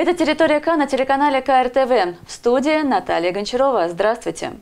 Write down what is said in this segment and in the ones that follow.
Это «Территория К» на телеканале КРТВ. В студии Наталья Гончарова. Здравствуйте.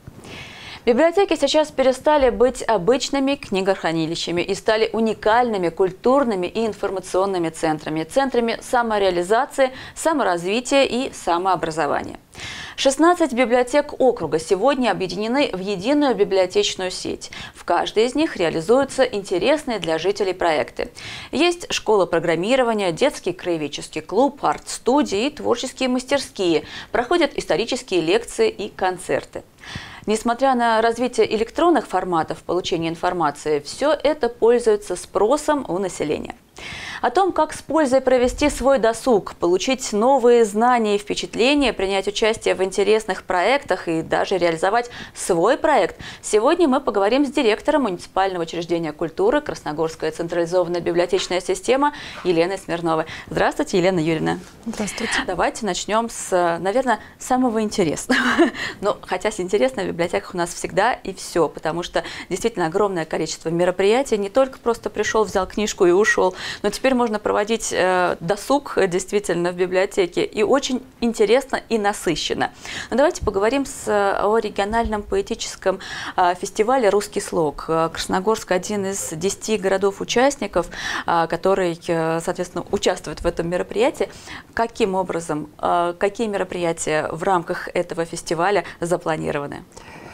Библиотеки сейчас перестали быть обычными книгохранилищами и стали уникальными культурными и информационными центрами. Центрами самореализации, саморазвития и самообразования. 16 библиотек округа сегодня объединены в единую библиотечную сеть. В каждой из них реализуются интересные для жителей проекты. Есть школа программирования, детский краеведческий клуб, арт-студии и творческие мастерские. Проходят исторические лекции и концерты. Несмотря на развитие электронных форматов получения информации, все это пользуется спросом у населения. О том, как с пользой провести свой досуг, получить новые знания и впечатления, принять участие в интересных проектах и даже реализовать свой проект, сегодня мы поговорим с директором муниципального учреждения культуры «Красногорская централизованная библиотечная система» Еленой Смирновой. Здравствуйте, Елена Юрьевна. Здравствуйте. Давайте начнем с, наверное, самого интересного. Но хотя с интересным в библиотеках у нас всегда и все, потому что действительно огромное количество мероприятий. Не только просто пришел, взял книжку и ушел, но теперь можно проводить досуг действительно в библиотеке, и очень интересно и насыщенно. Но давайте поговорим о региональном поэтическом фестивале «Русский слог». Красногорск – один из 10 городов-участников, который, соответственно, участвует в этом мероприятии. Каким образом, какие мероприятия в рамках этого фестиваля запланированы?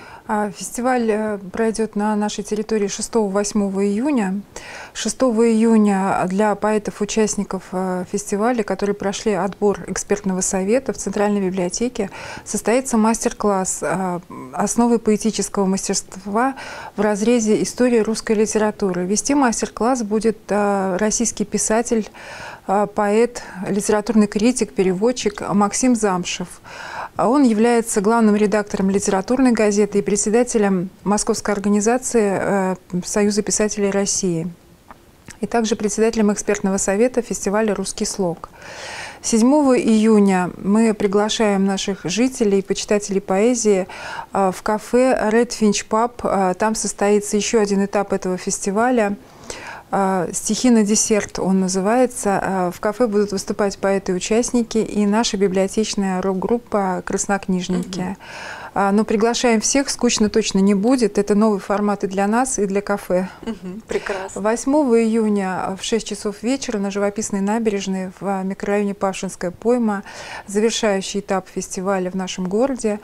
Фестиваль пройдет на нашей территории 6-8 июня. 6 июня для поэтов-участников фестиваля, которые прошли отбор экспертного совета в Центральной библиотеке, состоится мастер-класс «Основы поэтического мастерства в разрезе истории русской литературы». Вести мастер-класс будет российский писатель, поэт, литературный критик, переводчик Максим Замшев. Он является главным редактором литературной газеты и председателем Московской организации Союза писателей России. И также председателем экспертного совета фестиваля «Русский слог». 7 июня мы приглашаем наших жителей, почитателей поэзии в кафе Red Finch Pub. Там состоится еще один этап этого фестиваля. «Стихи на десерт» он называется. В кафе будут выступать поэты-участники и наша библиотечная рок-группа «Краснокнижники». Но приглашаем всех, скучно точно не будет. Это новый формат и для нас, и для кафе. Прекрасно. 8 июня в 6 часов вечера на живописной набережной в микрорайоне Павшинская пойма завершающий этап фестиваля в нашем городе.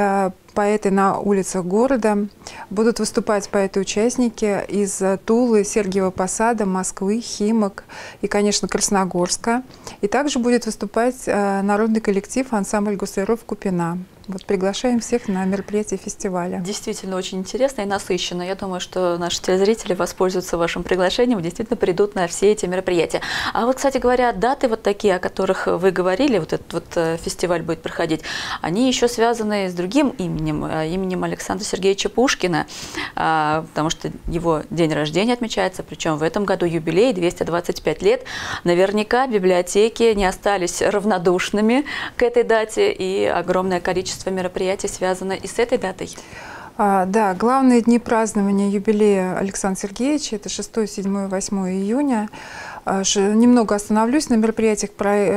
Поэты на улицах города. Будут выступать поэты-участники из Тулы, Сергиева Посада, Москвы, Химок и, конечно, Красногорска. И также будет выступать народный коллектив ансамбль гусаров «Купина». Вот приглашаем всех на мероприятие фестиваля. Действительно очень интересно и насыщенно. Я думаю, что наши телезрители воспользуются вашим приглашением, действительно придут на все эти мероприятия. А вот, кстати говоря, даты вот такие, о которых вы говорили, вот этот вот фестиваль будет проходить, они еще связаны с другим именем Александра Сергеевича Пушкина, потому что его день рождения отмечается, причем в этом году юбилей, 225 лет. Наверняка библиотеки не остались равнодушными к этой дате, и огромное количество мероприятий связано и с этой датой. Да, главные дни празднования юбилея Александра Сергеевича – это 6, 7, 8 июня. Немного остановлюсь на мероприятиях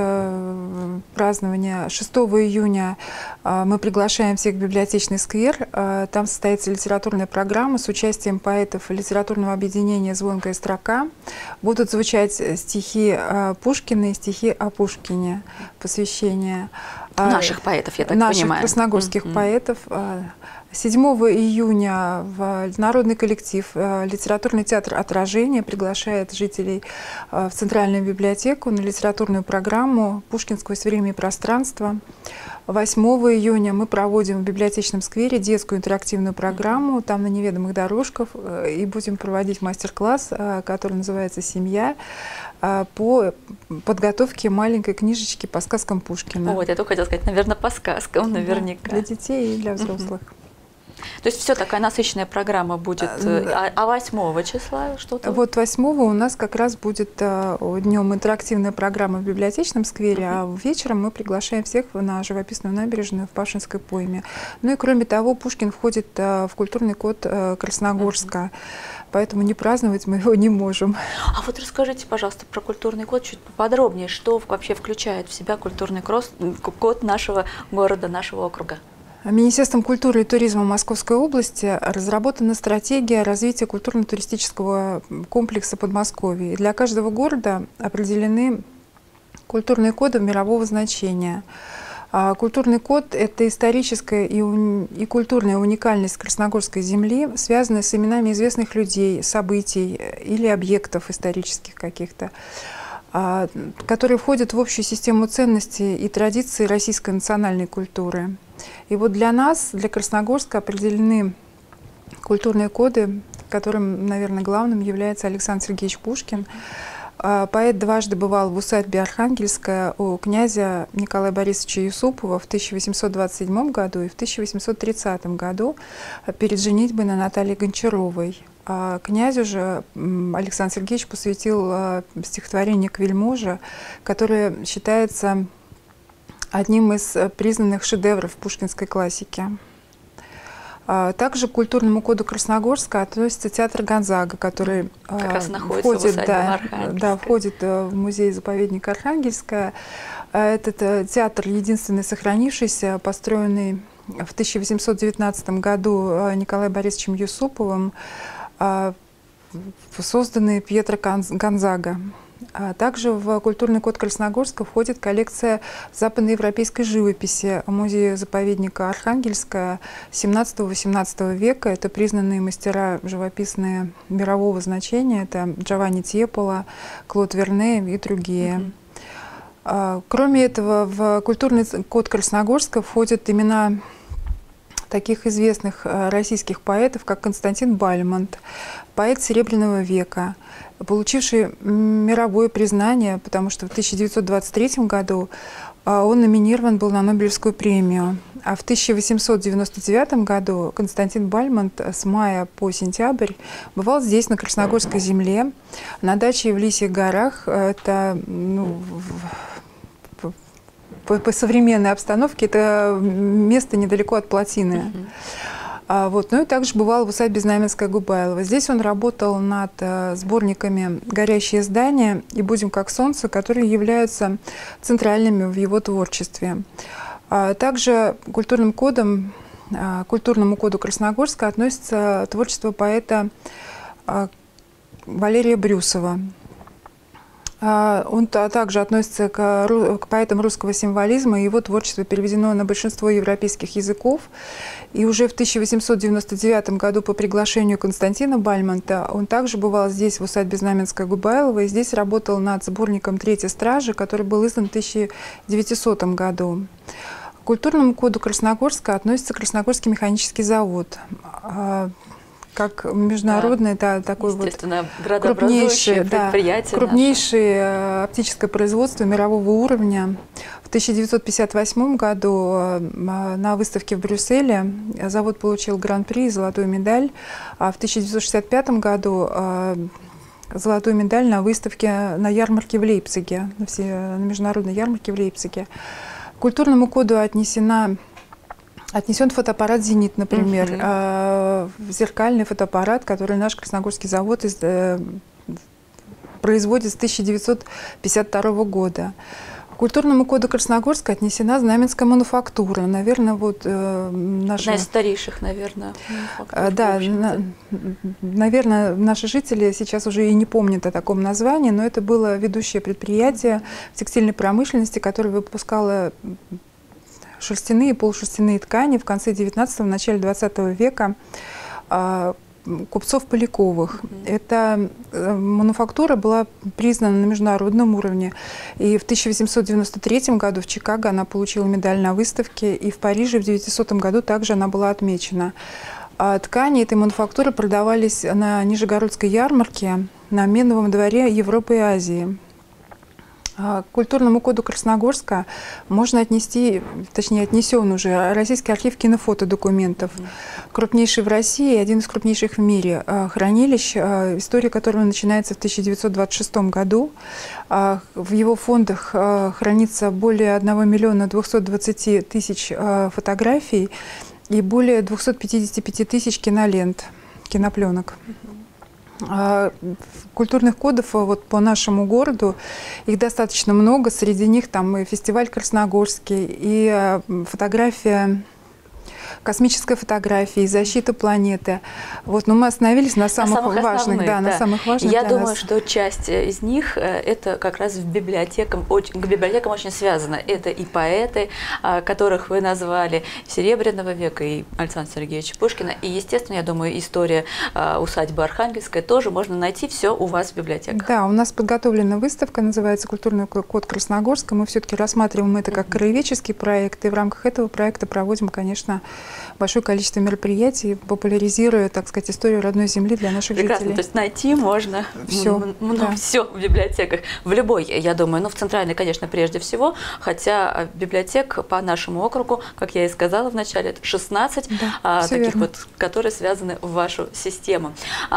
празднования. 6 июня мы приглашаем всех в библиотечный сквер. Там состоится литературная программа с участием поэтов литературного объединения «Звонкая строка». Будут звучать стихи Пушкина и стихи о Пушкине, посвящение наших поэтов, я так понимаю. Наших красногорских поэтов. 7 июня в народный коллектив литературный театр «Отражение» приглашает жителей в Центральную библиотеку на литературную программу «Пушкин сквозь время и пространство». 8 июня мы проводим в библиотечном сквере детскую интерактивную программу, там на неведомых дорожках, и будем проводить мастер-класс, который называется «Семья», по подготовке маленькой книжечки по сказкам Пушкина. Вот, я только хотела сказать, наверное, по сказкам, наверняка. Да, для детей и для взрослых. То есть все такая насыщенная программа будет. А 8 числа что-то? Вот 8 у нас как раз будет днем интерактивная программа в библиотечном сквере, а вечером мы приглашаем всех на живописную набережную в Пашинской пойме. Ну и кроме того, Пушкин входит в культурный код Красногорска, поэтому не праздновать мы его не можем. А вот расскажите, пожалуйста, про культурный код чуть поподробнее. Что вообще включает в себя культурный код нашего города, нашего округа? Министерством культуры и туризма Московской области разработана стратегия развития культурно-туристического комплекса Подмосковья. И для каждого города определены культурные коды мирового значения. Культурный код – это историческая и культурная уникальность Красногорской земли, связанная с именами известных людей, событий или объектов исторических каких-то, которые входят в общую систему ценностей и традиций российской национальной культуры. И вот для нас, для Красногорска, определены культурные коды, которым, наверное, главным является Александр Сергеевич Пушкин. Поэт дважды бывал в усадьбе Архангельская у князя Николая Борисовича Юсупова в 1827 году и в 1830 году перед женитьбой на Наталье Гончаровой. А князю же Александр Сергеевич посвятил стихотворение «К вельможе», которое считается одним из признанных шедевров пушкинской классики. Также к культурному коду Красногорска относится театр Гонзага, который входит в музей-заповедник Архангельская. Этот театр единственный сохранившийся, построенный в 1819 году Николаем Борисовичем Юсуповым, созданный Пьетро Гонзага. Также в культурный код Красногорска входит коллекция западноевропейской живописи музея-заповедника Архангельская 17-18 века. Это признанные мастера живописные мирового значения. Это Джованни Тьепола, Клод Верне и другие. Кроме этого, в культурный код Красногорска входят имена таких известных российских поэтов, как Константин Бальмонт, поэт Серебряного века, получивший мировое признание, потому что в 1923 году он номинирован был на Нобелевскую премию. А в 1899 году Константин Бальмонт с мая по сентябрь бывал здесь, на Красногорской земле, на даче в Лисьих горах. Это, по современной обстановке, это место недалеко от Плотины. Ну и также бывал в усадьбе Знаменская-Губайлова. Здесь он работал над сборниками «Горящие здания» и «Будем как солнце», которые являются центральными в его творчестве. Также культурному коду Красногорска относится творчество поэта Валерия Брюсова. Он также относится к поэтам русского символизма, и его творчество переведено на большинство европейских языков. И уже в 1899 году по приглашению Константина Бальмонта он также бывал здесь, в усадьбе Знаменская-Губайлова, и здесь работал над сборником «Третья стража», который был издан в 1900 году. К культурному коду Красногорска относится Красногорский механический завод. Как международный, такой вот крупнейшее оптическое производство мирового уровня. В 1958 году на выставке в Брюсселе завод получил гран-при и золотую медаль, а в 1965 году золотую медаль на выставке на ярмарке в Лейпциге, на международной ярмарке в Лейпциге. К культурному коду отнесен фотоаппарат «Зенит», например, зеркальный фотоаппарат, который наш Красногорский завод производит с 1952 года. К культурному коду Красногорска отнесена знаменская мануфактура. Наверное, одна из старейших, наверное. Наверное, наши жители сейчас уже и не помнят о таком названии, но это было ведущее предприятие в текстильной промышленности, которое выпускало шерстяные и полушерстяные ткани в конце 19-го, начале 20 века купцов Поляковых. Эта мануфактура была признана на международном уровне. И в 1893 году в Чикаго она получила медаль на выставке, и в Париже в 1900 году также она была отмечена. Ткани этой мануфактуры продавались на Нижегородской ярмарке на Меновом дворе Европы и Азии. К культурному коду Красногорска можно отнести, точнее отнесен уже Российский архив кинофотодокументов, крупнейший в России и один из крупнейших в мире хранилищ, история которого начинается в 1926 году. В его фондах хранится более 1 миллиона 220 тысяч фотографий и более 255 тысяч кинолент, кинопленок. Культурных кодов вот по нашему городу, их достаточно много. Среди них там и фестиваль Красногорский, и фотография, космическая фотография, и защита планеты. Вот, но мы остановились на самых важных. Да, на самых важных. Я думаю, что часть из них это как раз к библиотекам очень связано. Это и поэты, которых вы назвали, Серебряного века, и Александра Сергеевича Пушкина. И, естественно, я думаю, история усадьбы Архангельская тоже можно найти все у вас в библиотеках. Да, у нас подготовлена выставка, называется «Культурный код Красногорска». Мы все-таки рассматриваем это как краеведческий проект, и в рамках этого проекта проводим, конечно, большое количество мероприятий, популяризируя, так сказать, историю родной земли для наших жителей. То есть найти можно все, да. Все в библиотеках, в любой, я думаю, в центральной, конечно, прежде всего, хотя библиотек по нашему округу, как я и сказала в начале, это 16 таких вот, которые связаны в вашу систему.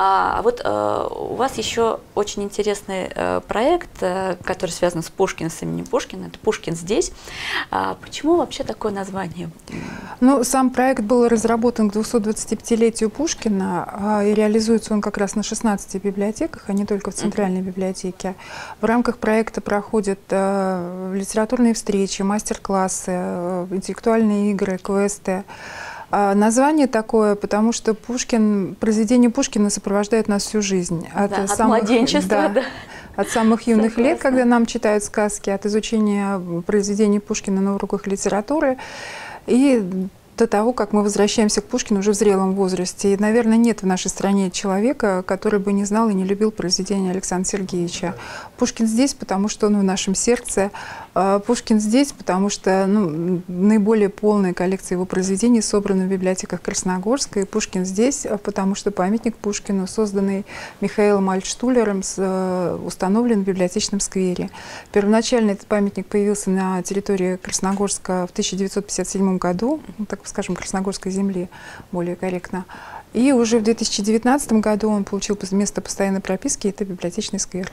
У вас еще очень интересный проект, который связан с Пушкиным, с именем Пушкина, это «Пушкин здесь». Почему вообще такое название? Сам проект был разработан к 225-летию Пушкина, и реализуется он как раз на 16 библиотеках, а не только в Центральной библиотеке. В рамках проекта проходят литературные встречи, мастер-классы, интеллектуальные игры, квесты. Название такое, потому что произведение Пушкина сопровождает нас всю жизнь. От младенчества, да. От самых юных лет, когда нам читают сказки, от изучения произведений Пушкина на уроках литературы, и до того, как мы возвращаемся к Пушкину уже в зрелом возрасте. И, наверное, нет в нашей стране человека, который бы не знал и не любил произведения Александра Сергеевича. Пушкин здесь, потому что он в нашем сердце. Пушкин здесь, потому что наиболее полная коллекция его произведений собрана в библиотеках Красногорска. И Пушкин здесь, потому что памятник Пушкину, созданный Михаилом Альтштулером, установлен в библиотечном сквере. Первоначально этот памятник появился на территории Красногорска в 1957 году, так скажем, Красногорской земли, более корректно. И уже в 2019 году он получил место постоянной прописки, это библиотечный сквер.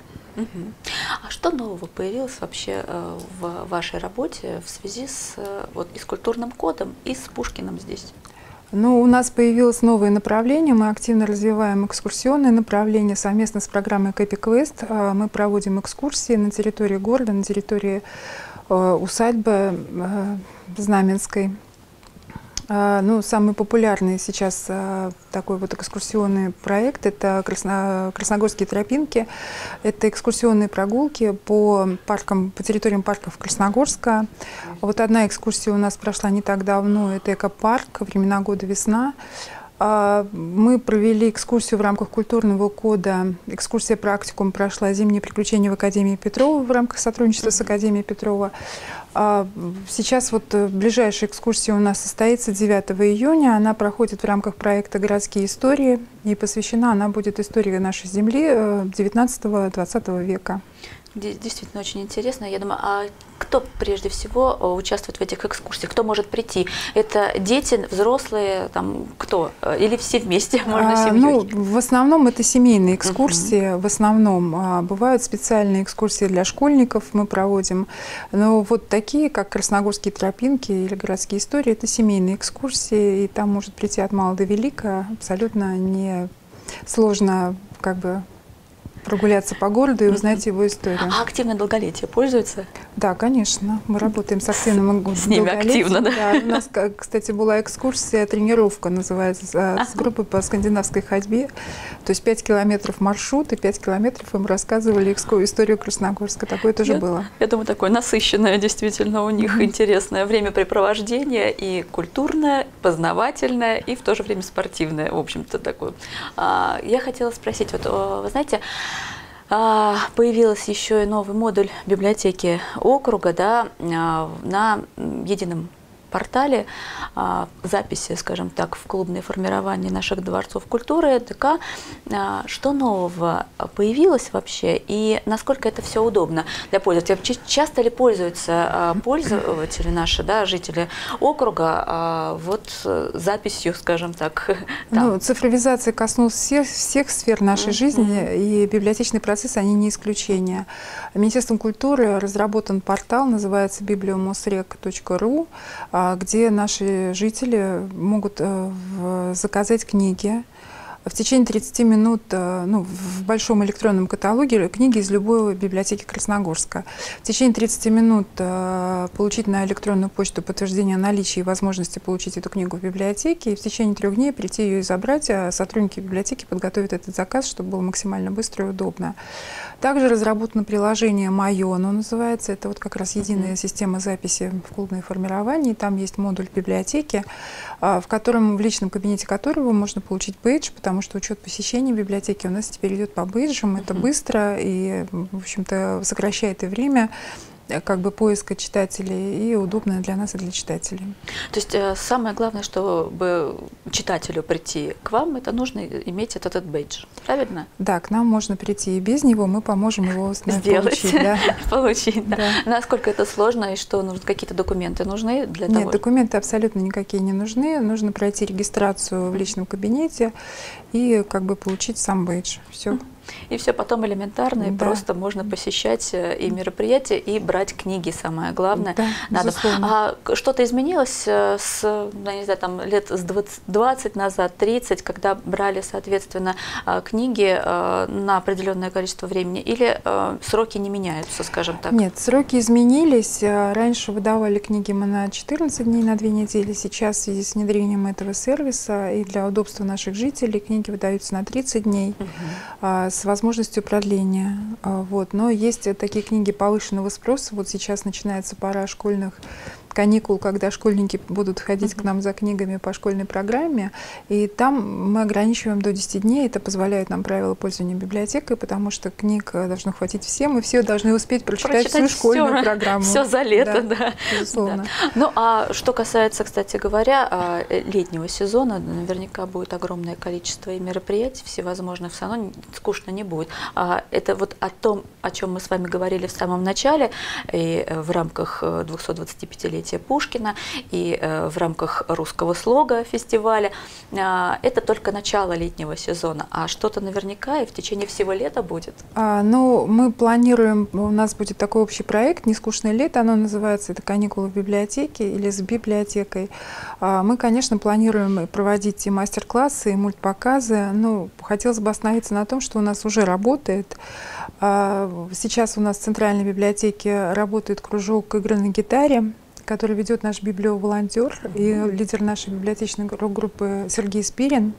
А что нового появилось вообще в вашей работе в связи с культурным кодом и с Пушкиным здесь? У нас появилось новое направление, мы активно развиваем экскурсионное направление совместно с программой Кэпи Квест. Мы проводим экскурсии на территории города, на территории усадьбы Знаменской. Самый популярный сейчас такой вот экскурсионный проект – это Красногорские тропинки. Это экскурсионные прогулки по территориям парков Красногорска. Вот одна экскурсия у нас прошла не так давно – это экопарк «Времена года весна». Мы провели экскурсию в рамках культурного кода. Экскурсия практикум прошла «Зимние приключения в Академии Петрова» в рамках сотрудничества с Академией Петрова. Сейчас ближайшая экскурсия у нас состоится 9 июня. Она проходит в рамках проекта «Городские истории». И посвящена она будет истории нашей земли 19-20 века. Действительно очень интересно. Я думаю, а кто прежде всего участвует в этих экскурсиях? Кто может прийти? Это дети, взрослые, кто? Или все вместе? Можно семьей? В основном это семейные экскурсии. В основном бывают специальные экскурсии для школьников мы проводим. Но вот такие, как Красногорские тропинки или городские истории, это семейные экскурсии. И там может прийти от мала до велика. Абсолютно не сложно прогуляться по городу и узнать его историю. А активное долголетие пользуется? Да, конечно. Мы работаем с активным долголетием. С ними активно, да? Да. У нас, кстати, была экскурсия, тренировка называется, с группой по скандинавской ходьбе. То есть 5 километров маршрут, и 5 километров им рассказывали историю Красногорска. Такое тоже было. Я думаю, такое насыщенное действительно у них интересное времяпрепровождение, и культурное, познавательное, и в то же время спортивное, в общем-то, такое. Я хотела спросить, вы знаете, появился еще и новый модуль библиотеки округа, да, на едином портале записи, скажем так, в клубные формирования наших дворцов культуры, ДК. Что нового появилось вообще и насколько это все удобно для пользователей? Часто ли пользуются пользователи наши, да, жители округа, вот записью, скажем так? Ну, цифровизация коснулась всех сфер нашей жизни, и библиотечный процесс, они не исключение. Министерством культуры разработан портал, называется bibliomosrec.ru, где наши жители могут заказать книги. В течение 30 минут, ну, в большом электронном каталоге книги из любой библиотеки Красногорска. В течение 30 минут получить на электронную почту подтверждение наличия и возможности получить эту книгу в библиотеке, и в течение 3 дней прийти ее и забрать, а сотрудники библиотеки подготовят этот заказ, чтобы было максимально быстро и удобно. Также разработано приложение «Мое», оно называется. Это вот как раз единая система записи в клубные формирования. Там есть модуль библиотеки, в личном кабинете которого можно получить бейдж, потому что учет посещения библиотеки у нас теперь идет по бейджам. Это быстро и, в общем-то, сокращает и время как бы поиска читателей, и удобно для нас и для читателей. То есть самое главное, чтобы читателю прийти к вам, это нужно иметь этот бейдж, правильно? Да, к нам можно прийти, и без него мы поможем его сделать, получить. Да. Получить, да. Да. Насколько это сложно и что нужно, какие-то документы нужны для того? Нет, документы абсолютно никакие не нужны. Нужно пройти регистрацию в личном кабинете и как бы получить сам бейдж. Все. И все потом элементарно, и просто можно посещать и мероприятия, и брать книги, самое главное. Да, что-то изменилось не знаю, там, лет с 20 назад, 30, когда брали, соответственно, книги на определенное количество времени, или сроки не меняются, скажем так? Нет, сроки изменились. Раньше выдавали книги мы на 14 дней, на 2 недели. Сейчас в связи с внедрением этого сервиса и для удобства наших жителей книги выдаются на 30 дней. С возможностью продления. Вот. Но есть такие книги повышенного спроса. Вот сейчас начинается пора школьных каникул, когда школьники будут ходить к нам за книгами по школьной программе, и там мы ограничиваем до 10 дней. Это позволяет нам правила пользования библиотекой, потому что книг должно хватить всем, и все должны успеть прочитать всю школьную программу. Все за лето, да. Безусловно. Да. Ну, а что касается, кстати говоря, летнего сезона, наверняка будет огромное количество и мероприятий всевозможных, все равно скучно не будет. Это вот о том, о чем мы с вами говорили в самом начале, и в рамках 225-летия Пушкина, и в рамках русского слога фестиваля. Это только начало летнего сезона, а что-то наверняка и в течение всего лета будет. Ну, мы планируем, у нас будет такой общий проект «Нескучное лето», оно называется, это «Каникулы в библиотеке» или «С библиотекой». Мы, конечно, планируем проводить и мастер-классы, и мультпоказы. Ну, хотелось бы остановиться на том, что у нас уже работает. Сейчас у нас в Центральной библиотеке работает кружок игры на гитаре, который ведет наш библиоволонтер и лидер нашей библиотечной группы Сергей Спирин.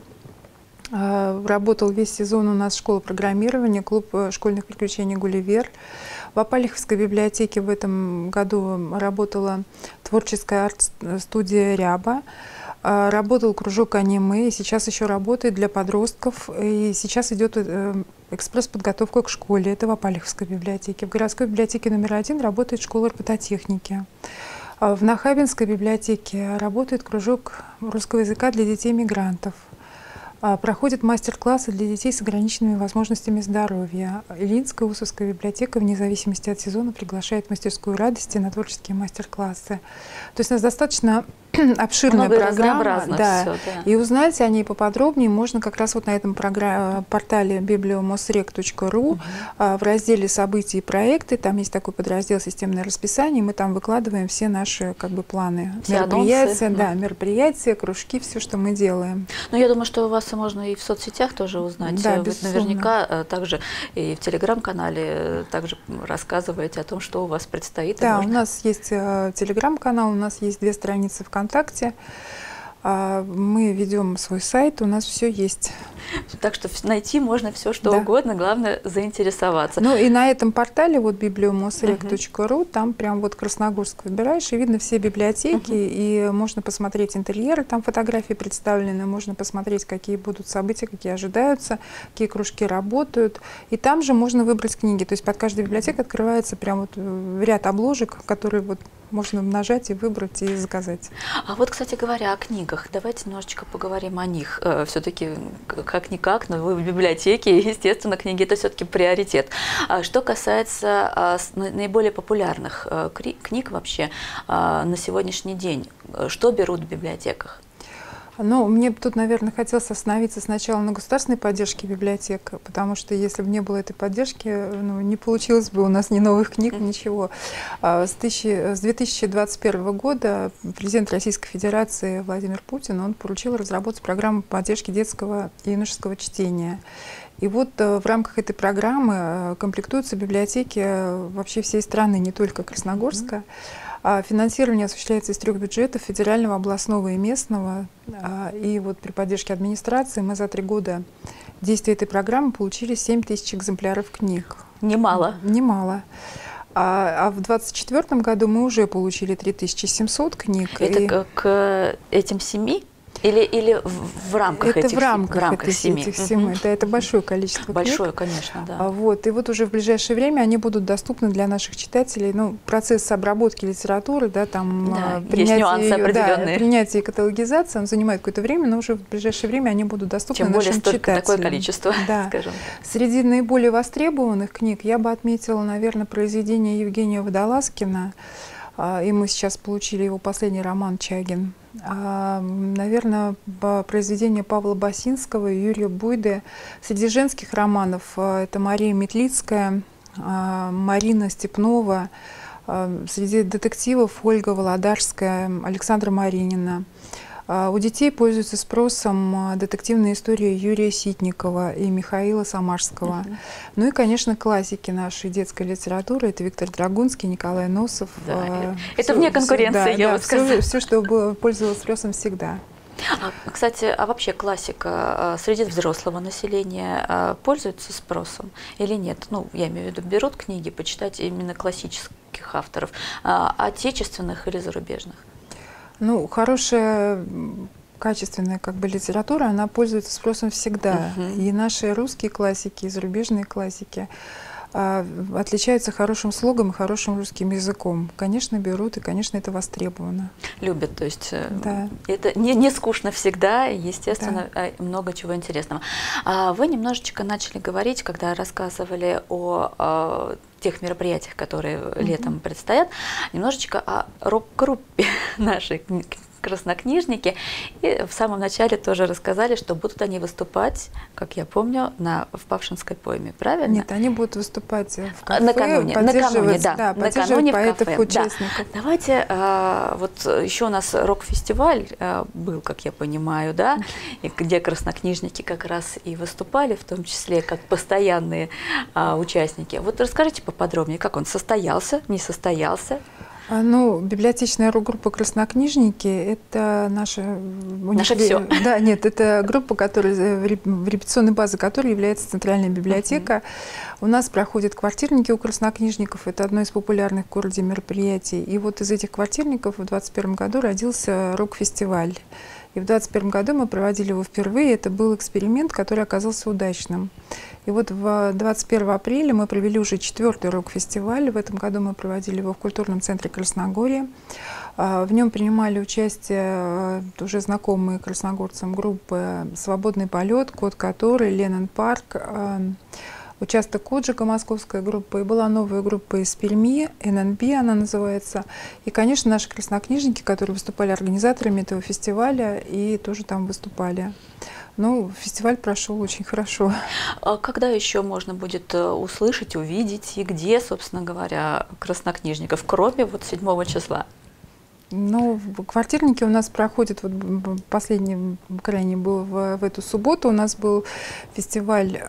Работал весь сезон у нас школа программирования, клуб школьных приключений «Гулливер». В Апалиховской библиотеке в этом году работала творческая арт-студия «Ряба». Работал кружок аниме, и сейчас еще работает для подростков. И сейчас идет экспресс-подготовка к школе. Это в Апалиховской библиотеке. В городской библиотеке номер 1 работает школа робототехники. В Нахабинской библиотеке работает кружок русского языка для детей-мигрантов. Проходят мастер-классы для детей с ограниченными возможностями здоровья. Ильинская Усовская библиотека, вне зависимости от сезона, приглашает в мастерскую радости на творческие мастер-классы. То есть у нас достаточно обширная программа. Да. Всё, да. И узнать о ней поподробнее можно как раз вот на этом портале bibliomosrec.ru в разделе «События и проекты». Там есть такой подраздел «Системное расписание». Мы там выкладываем все наши планы. Все мероприятия, анонсы. Да, мероприятия, кружки, все, что мы делаем. Ну, я думаю, что у вас можно и в соцсетях тоже узнать. Да, вы наверняка также и в телеграм-канале также рассказываете о том, что у вас предстоит. Да, у нас есть телеграм-канал, у нас есть 2 страницы ВКонтакте. Мы ведем свой сайт, у нас все есть. Так что найти можно все, что угодно, главное заинтересоваться. Ну и на этом портале, вот bibliomosrec.ru, там прям вот Красногорск выбираешь, и видно все библиотеки, и можно посмотреть интерьеры, там фотографии представлены, можно посмотреть, какие будут события, какие ожидаются, какие кружки работают. И там же можно выбрать книги. То есть под каждой библиотекой открывается прям вот ряд обложек, которые вот можно нажать и выбрать и заказать. А вот, кстати говоря, о книгах. Давайте немножечко поговорим о них. Все-таки, как-никак, но вы в библиотеке, и, естественно, книги – это все-таки приоритет. Что касается наиболее популярных книг вообще на сегодняшний день, что берут в библиотеках? Ну, мне тут, наверное, хотелось остановиться сначала на государственной поддержке библиотек, потому что если бы не было этой поддержки, ну, не получилось бы у нас ни новых книг, ничего. С 2021 года президент Российской Федерации Владимир Путин, он поручил разработать программу поддержки детского и юношеского чтения. И вот в рамках этой программы комплектуются библиотеки вообще всей страны, не только Красногорска. Финансирование осуществляется из 3 бюджетов: федерального, областного и местного. И вот при поддержке администрации мы за 3 года действия этой программы получили 7000 экземпляров книг. Немало. Немало. А в 2024 году мы уже получили 3700 книг. Это к этим 7? Или в рамках это этих, в рамках этих 7? Этих 7. Это большое количество Большое, книг. конечно, да. Вот. И вот уже в ближайшее время они будут доступны для наших читателей. Ну, процесс обработки литературы, да, там есть нюансы определенные. Принятие и каталогизации, он занимает какое-то время, но уже в ближайшее время они будут доступны нашим читателям. Тем более такое количество, да. Скажем. Среди наиболее востребованных книг я бы отметила, наверное, произведение Евгения Водолазкина. И мы сейчас получили его последний роман «Чагин». Наверное, произведение Павла Басинского и Юрия Буйды. Среди женских романов это Мария Метлицкая, Марина Степнова. Среди детективов Ольга Володарская, Александра Маринина. У детей пользуются спросом детективные истории Юрия Ситникова и Михаила Самарского. Ну и, конечно, классики нашей детской литературы. Это Виктор Драгунский, Николай Носов. Да, это вне конкуренции, я бы сказала. Все, что пользовалось спросом всегда. Кстати, а вообще классика среди взрослого населения пользуется спросом или нет? Ну, я имею в виду, берут книги почитать именно классических авторов, отечественных или зарубежных? Ну, хорошая, качественная литература, она пользуется спросом всегда. И наши русские классики, и зарубежные классики отличаются хорошим слогом и хорошим русским языком. Конечно, берут, и, конечно, это востребовано. Любят, то есть да. Это не скучно всегда, естественно, да. Много чего интересного. Вы немножечко начали говорить, когда рассказывали о тех мероприятиях, которые летом предстоят, немножечко о рок-группе нашей «Краснокнижники». И в самом начале тоже рассказали, что будут они выступать, как я помню, в Павшинской пойме, правильно? Нет, они будут выступать в кафе, накануне, да, поддерживать Да. поэтов-участников. Давайте, вот еще у нас рок-фестиваль был, как я понимаю, да, и где краснокнижники как раз и выступали, в том числе как постоянные участники. Вот расскажите поподробнее, как он состоялся, не состоялся? Ну, библиотечная рок-группа «Краснокнижники» — это наша все. Да, нет, это группа, в репетиционной базой которой является Центральная библиотека. У нас проходят квартирники у краснокнижников. Это одно из популярных в городе мероприятий. И вот из этих квартирников в 2021 году родился рок-фестиваль. И в 2021 году мы проводили его впервые. Это был эксперимент, который оказался удачным. И вот 21 апреля мы провели уже 4-й рок-фестиваль. В этом году мы проводили его в культурном центре Красногорья. В нем принимали участие уже знакомые красногорцам группы «Свободный полет», «Кот который», «Леннон Парк», участок Коджика, московская группа, и была новая группа из Перми, ННБ она называется. И, конечно, наши краснокнижники, которые выступали организаторами этого фестиваля, и тоже там выступали. Ну, фестиваль прошел очень хорошо. А когда еще можно будет услышать, увидеть, и где, собственно говоря, краснокнижников, кроме вот 7 числа? Ну, квартирники у нас проходят, вот последний, крайний был в эту субботу, у нас был фестиваль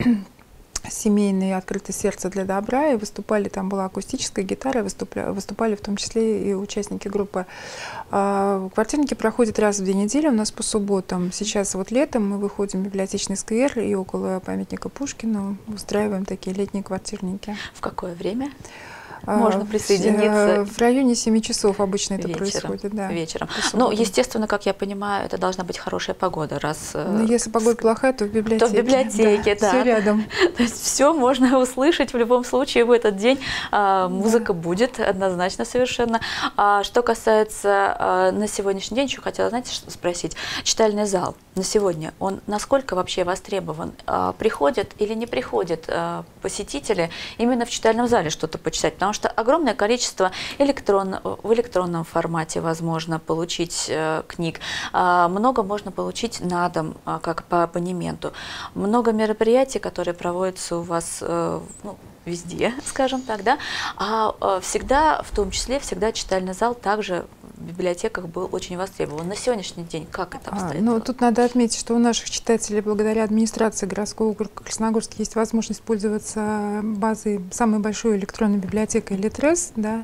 семейный «Открытое сердце для добра», и выступали, там была акустическая гитара, выступали в том числе и участники группы. Квартирники проходят раз в 2 недели у нас по субботам. Сейчас вот летом мы выходим в библиотечный сквер и около памятника Пушкину устраиваем такие летние квартирники. В какое время? можно присоединиться. В районе 7 часов обычно это происходит. Да, вечером. Ну, естественно, как я понимаю, это должна быть хорошая погода. Если погода плохая, то в библиотеке. То в библиотеке, да. Все рядом. То есть все можно услышать в любом случае в этот день. Музыка будет однозначно совершенно. Что касается на сегодняшний день, еще хотела, знаете, спросить. Читальный зал на сегодня, он насколько вообще востребован? Приходят или не приходят посетители именно в читальном зале что-то почитать? Потому что огромное количество в электронном формате возможно получить книг. Много можно получить на дом, как по абонементу. Много мероприятий, которые проводятся у вас везде, скажем так, да, всегда, в том числе, всегда читальный зал также в библиотеках был очень востребован. На сегодняшний день как это обстоит? Тут надо отметить, что у наших читателей, благодаря администрации городского округа Красногорска, есть возможность пользоваться базой самой большой электронной библиотекой Литрес, да.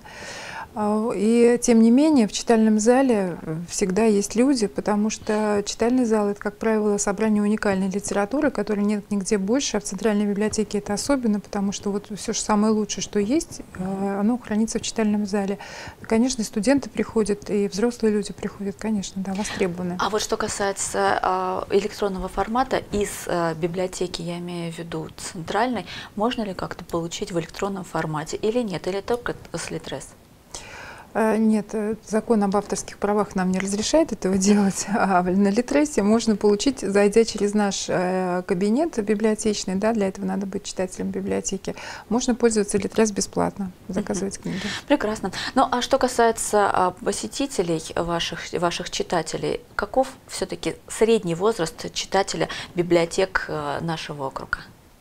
И тем не менее в читальном зале всегда есть люди, потому что читальный зал — это, как правило, собрание уникальной литературы, которой нет нигде больше, а в Центральной библиотеке это особенно, потому что вот все же самое лучшее, что есть, оно хранится в читальном зале. Конечно, и студенты приходят, и взрослые люди приходят, конечно, да, востребованы. А вот что касается электронного формата из библиотеки, я имею в виду центральной, можно ли как-то получить в электронном формате или нет, или только с Литрес? Нет, закон об авторских правах нам не разрешает этого делать, а на Литресе можно получить, зайдя через наш кабинет библиотечный, да, для этого надо быть читателем библиотеки, можно пользоваться Литрес бесплатно, заказывать книги. Прекрасно. Ну а что касается посетителей, ваших читателей, каков все-таки средний возраст читателя библиотек нашего округа?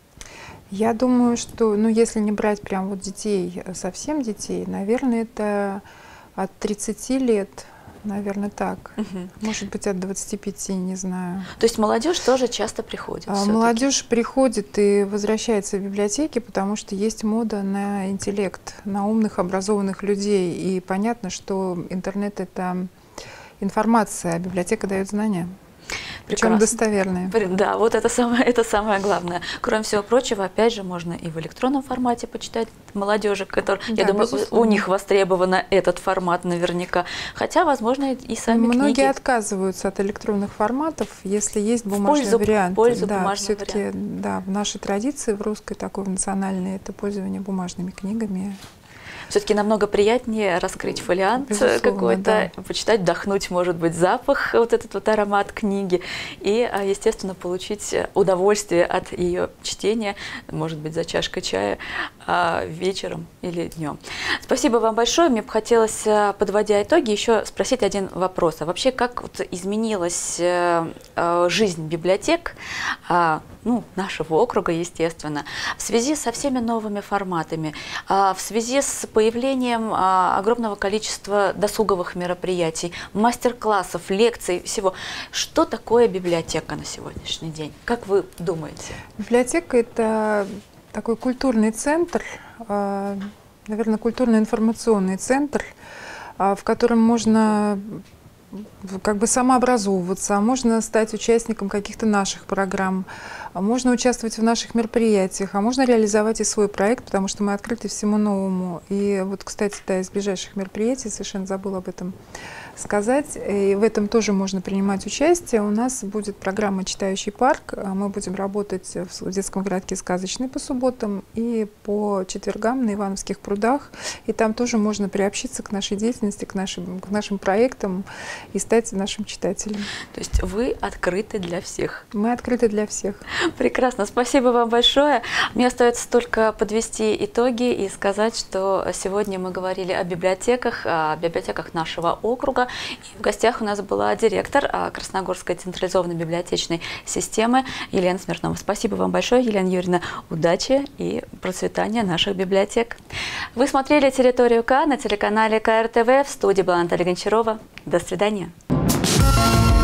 Я думаю, что, если не брать прям вот детей, совсем детей, наверное, это от 30 лет, наверное, так. Может быть, от 25, не знаю. То есть молодежь тоже часто приходит? Молодежь приходит и возвращается в библиотеки, потому что есть мода на интеллект, на умных, образованных людей. И понятно, что интернет — это информация, а библиотека дает знания. Причем достоверные. Да, вот это самое главное. Кроме всего прочего, опять же, можно и в электронном формате почитать молодежи, я думаю, у них востребован этот формат наверняка. Хотя, возможно, и сами Многие отказываются от электронных форматов, если есть бумажный вариант. Да, все-таки, да, в нашей традиции, в русской такой, в национальной, это пользование бумажными книгами. Все-таки намного приятнее раскрыть фолиант какой-то, да, почитать, вдохнуть, может быть, запах, вот этот вот аромат книги, и, естественно, получить удовольствие от ее чтения, может быть, за чашкой чая вечером или днем. Спасибо вам большое. Мне бы хотелось, подводя итоги, еще спросить один вопрос. А вообще, как вот изменилась жизнь библиотек, нашего округа, естественно, в связи со всеми новыми форматами, в связи с появлением огромного количества досуговых мероприятий, мастер-классов, лекций, всего. Что такое библиотека на сегодняшний день? Как вы думаете? Библиотека — это такой культурный центр, наверное, культурно-информационный центр, в котором можно как бы самообразовываться, можно стать участником каких-то наших программ, можно участвовать в наших мероприятиях, а можно реализовать и свой проект, потому что мы открыты всему новому. И вот, кстати, да, из ближайших мероприятий, совершенно забыла об этом сказать, и в этом тоже можно принимать участие. У нас будет программа «Читающий парк». Мы будем работать в детском городке «Сказочный» по субботам и по четвергам на Ивановских прудах. И там тоже можно приобщиться к нашей деятельности, к нашим проектам и стать нашим читателем. То есть вы открыты для всех? Мы открыты для всех. Прекрасно. Спасибо вам большое. Мне остается только подвести итоги и сказать, что сегодня мы говорили о библиотеках нашего округа. И в гостях у нас была директор Красногорской централизованной библиотечной системы Елена Смирнова. Спасибо вам большое, Елена Юрьевна. Удачи и процветания наших библиотек. Вы смотрели «Территорию К» на телеканале КРТВ. В студии была Наталья Гончарова. До свидания.